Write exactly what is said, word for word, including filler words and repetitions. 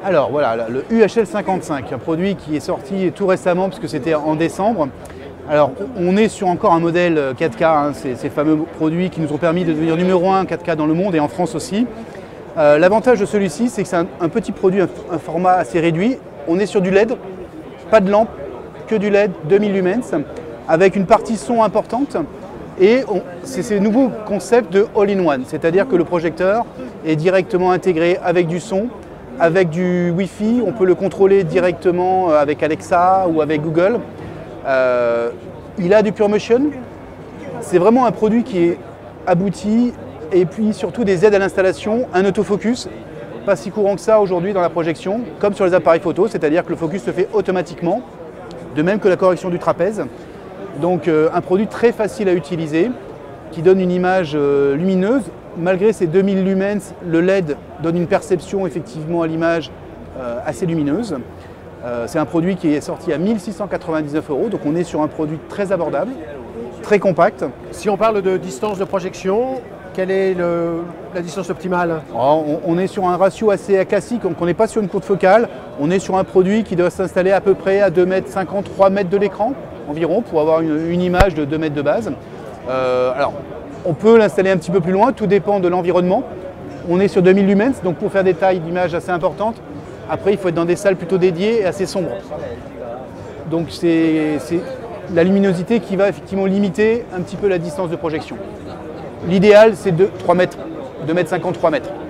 Alors voilà, le U H L cinquante-cinq, un produit qui est sorti tout récemment puisque c'était en décembre. Alors on est sur encore un modèle quatre K, hein, ces, ces fameux produits qui nous ont permis de devenir numéro un quatre K dans le monde et en France aussi. Euh, L'avantage de celui-ci, c'est que c'est un, un petit produit, un, un format assez réduit. On est sur du L E D, pas de lampe, que du L E D, deux mille lumens, avec une partie son importante. Et c'est ce nouveau concept de all-in-one, c'est-à-dire que le projecteur est directement intégré avec du son, avec du Wi-Fi, on peut le contrôler directement avec Alexa ou avec Google. Euh, il a du PureMotion, c'est vraiment un produit qui est abouti, et puis surtout des aides à l'installation, un autofocus, pas si courant que ça aujourd'hui dans la projection, comme sur les appareils photo, c'est-à-dire que le focus se fait automatiquement, de même que la correction du trapèze. Donc euh, un produit très facile à utiliser, qui donne une image euh, lumineuse. Malgré ces deux mille lumens, le L E D donne une perception effectivement à l'image euh, assez lumineuse. Euh, c'est un produit qui est sorti à mille six cent quatre-vingt-dix-neuf euros, donc on est sur un produit très abordable, très compact. Si on parle de distance de projection, quelle est le, la distance optimale? Alors, on, on est sur un ratio assez classique, donc on n'est pas sur une courte focale, on est sur un produit qui doit s'installer à peu près à deux mètres cinquante, trois mètres de l'écran environ pour avoir une, une image de deux mètres de base. Euh, alors, on peut l'installer un petit peu plus loin, tout dépend de l'environnement. On est sur deux mille lumens, donc pour faire des tailles d'image assez importantes. Après, il faut être dans des salles plutôt dédiées et assez sombres. Donc c'est la luminosité qui va effectivement limiter un petit peu la distance de projection. L'idéal, c'est de trois mètres, deux mètres cinquante, trois mètres.